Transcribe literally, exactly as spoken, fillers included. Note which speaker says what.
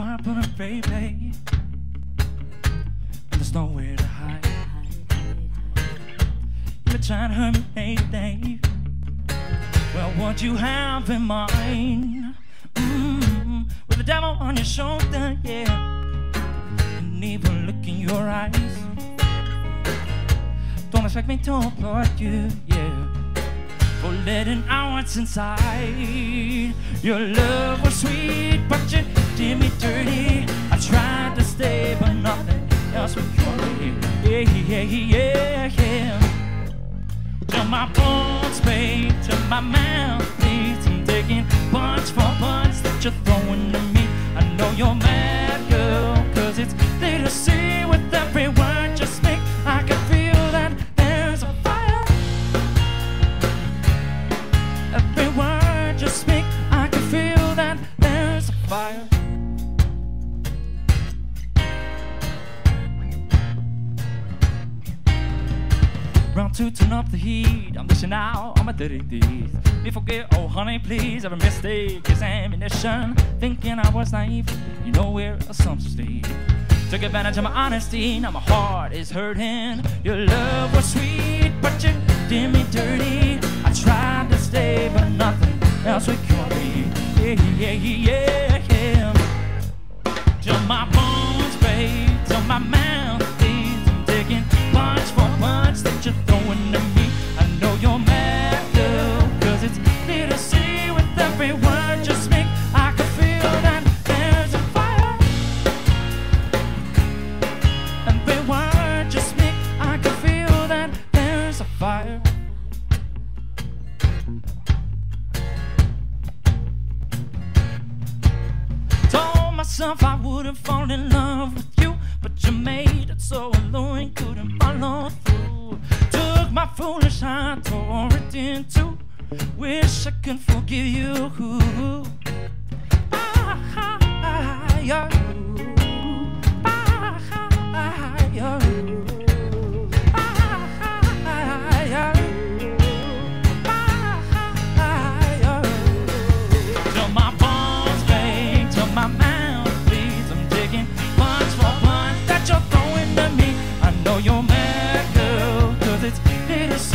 Speaker 1: fire burning, baby, and there's nowhere to hide. You're trying to hurt me, baby. Well, what you have in mind? Mm-hmm. With the devil on your shoulder, yeah, and even look in your eyes. Don't expect me to applaud you, yeah, for letting out what's inside. Your love was sweet, but you did me dirty. I tried to stay, but nothing else would cure me. Yeah, yeah, yeah, yeah. Till my bones break, till my mouth bleeds. I'm taking punch for punch that you're throwing at me. I know you're mad, girl, cause it's clear to see with every word you speak. I can feel that there's a fire. Every word you speak, I can feel that there's a fire. Round two, turn up the heat. I'm dishing out on my dirty deeds. Me forget, oh honey, please. Every mistake is ammunition. Thinking I was naive, you know where assumptions lead. Took advantage of my honesty, now my heart is hurting. Your love was sweet, but you did me dirty. I tried to stay, but nothing else would cure me. Yeah, yeah, yeah, yeah. Till my bones break, till my mouth bleeds. I'm taking punch for punch that you're throwing at me. I know you're mad, girl, cause it's clear to see with every word you speak. I can feel that there's a fire. Every word you speak, I can feel that there's a fire. Told myself I wouldn't fall in love with you, but you made it so alluring, couldn't follow through. Took my foolish heart, tore it in two. Wish I could forgive you. Ah, ah, ah, yeah. Ah, ah, yeah. Ah, ah, yeah. Ah, yeah. Till my bones break, till my mouth bleeds. I'm taking punch for punch that you're throwing at me. I know you're mad, girl, cause it's clear to see